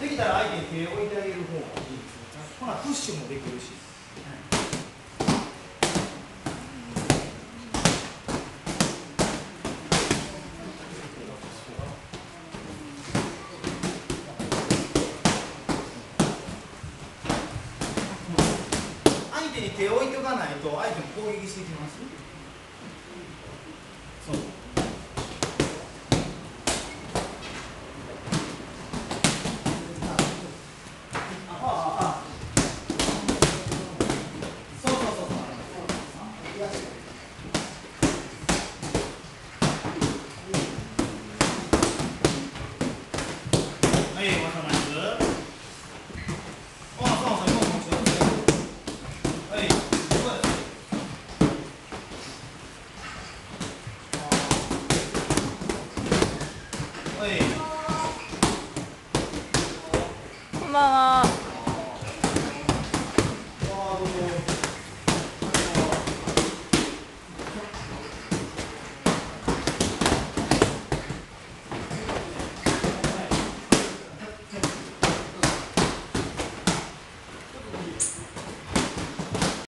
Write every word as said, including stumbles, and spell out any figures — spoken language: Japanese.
できたら相手に手を置いてあげる方がいいですね。ほなプッシュもできるし。相手に手を置いておかないと相手も攻撃してきます。そう。 こんばんは。